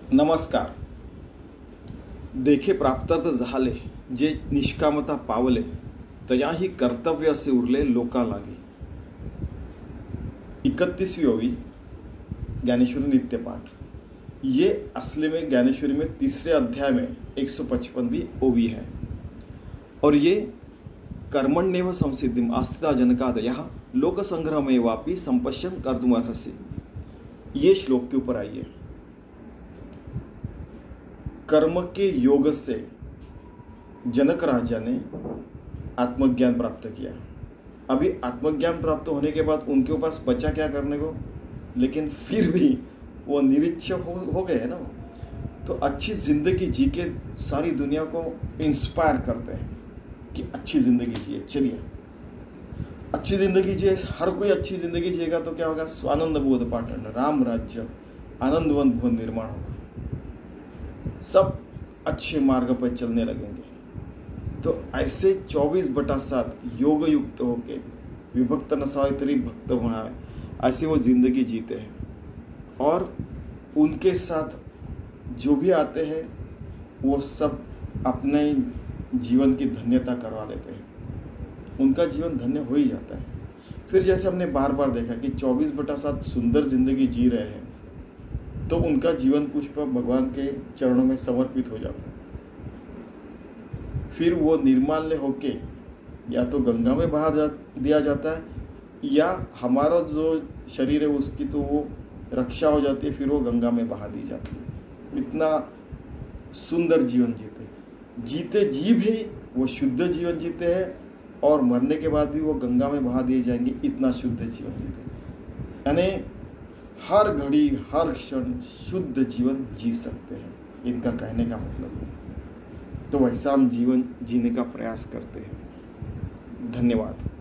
नमस्कार. देखे प्राप्तार्थ झाले जे निष्कामता पावले तयाही कर्तव्य असे उरले लोका लागे. 31वीं ओवी ज्ञानेश्वरी नित्य पाठ. ये असली में ज्ञानेश्वरी में तीसरे अध्याय में 155वीं ओवी है और ये कर्मण्येव संसिद्धिम आस्थिता जनकादयः लोक संग्रहमें वापि संपश्यन् कर्तुमर्हसि. ये श्लोक के ऊपर आइए. कर्म के योग से जनक राजा ने आत्मज्ञान प्राप्त किया. अभी आत्मज्ञान प्राप्त होने के बाद उनके पास बचा क्या करने को, लेकिन फिर भी वो निरीक्ष हो गए ना. तो अच्छी जिंदगी जी के सारी दुनिया को इंस्पायर करते हैं कि अच्छी जिंदगी जिए. चलिए अच्छी जिंदगी जिए. हर कोई अच्छी जिंदगी जिएगा तो क्या होगा? स्वानंद बोध पाठन, राम राज्य, आनंदवन भुवन निर्माण होगा. सब अच्छे मार्ग पर चलने लगेंगे. तो ऐसे 24/7 योग युक्त होके विभक्त नसावे भक्त होना है, ऐसे वो जिंदगी जीते हैं. और उनके साथ जो भी आते हैं वो सब अपने जीवन की धन्यता करवा लेते हैं. उनका जीवन धन्य हो ही जाता है. फिर जैसे हमने बार बार देखा कि 24/7 सुंदर जिंदगी जी रहे हैं तो उनका जीवन पुष्प भगवान के चरणों में समर्पित हो जाता है. फिर वो निर्माल्य होके या तो गंगा में बहा दिया जाता है या हमारा जो शरीर है उसकी तो वो रक्षा हो जाती है, फिर वो गंगा में बहा दी जाती है. इतना सुंदर जीवन जीते जी भी वो शुद्ध जीवन जीते हैं और मरने के बाद भी वो गंगा में बहा दिए जाएंगे. इतना शुद्ध जीवन जीते हैं. यानी हर घड़ी हर क्षण शुद्ध जीवन जी सकते हैं, इनका कहने का मतलब है. तो वैसा हम जीवन जीने का प्रयास करते हैं. धन्यवाद.